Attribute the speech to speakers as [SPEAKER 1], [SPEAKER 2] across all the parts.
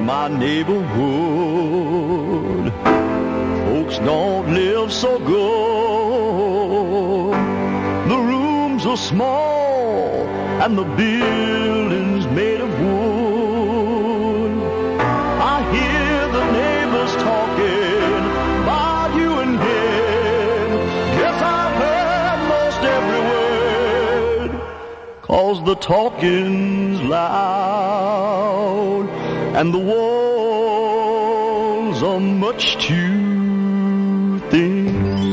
[SPEAKER 1] my neighborhood. Folks don't live so good. The rooms are small and the buildings made of wood. I hear the neighbors talking about you and him. Guess I've heard most every word, 'cause the talking's loud and the walls are much too thin.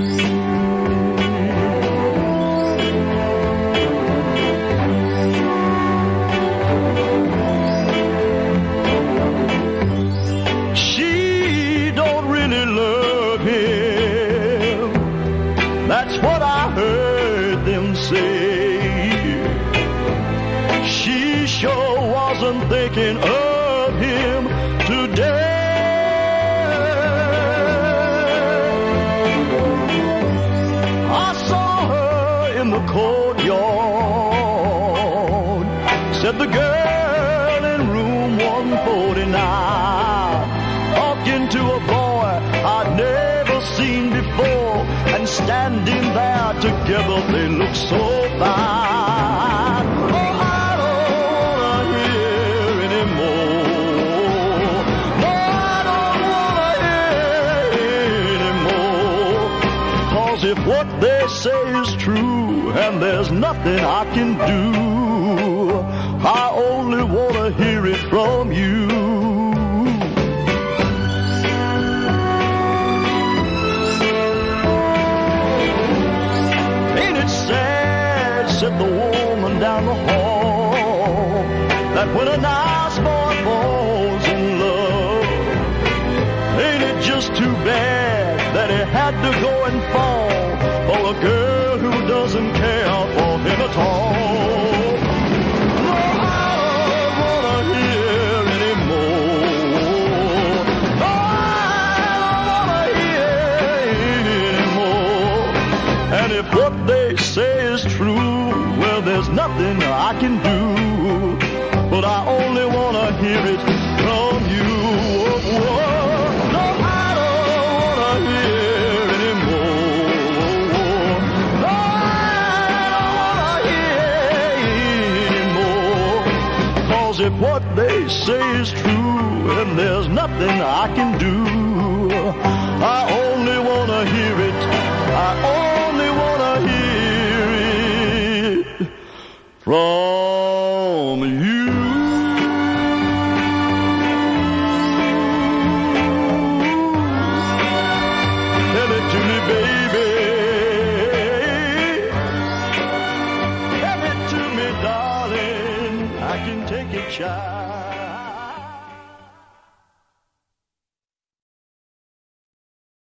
[SPEAKER 1] She don't really love him, that's what I heard them say. She sure wasn't thinking of him today. I saw her in the courtyard, said the girl in room 149, talking to a boy I'd never seen before, and standing there together they look so fine. Oh, I don't wanna hear anymore. No, I don't wanna hear anymore. 'Cause if what they say is true and there's nothing I can do, I only wanna hear it from you. Ain't it sad, said the woman down the hall, that when a nice boy falls in love, ain't it just too bad that he had to go and fall for a girl who doesn't care for him at all. No, I don't wanna hear anymore. No, I don't wanna hear anymore. And if what they say is true, well, there's nothing I can do, but I only wanna hear it from you. Whoa. No, I don't wanna hear anymore. No, I don't wanna hear anymore. 'Cause if what they say is true and there's nothing I can do, I only wanna hear it. I only wanna hear it from you. Tell it to me, baby. Tell it to me, darling. I can take it, child.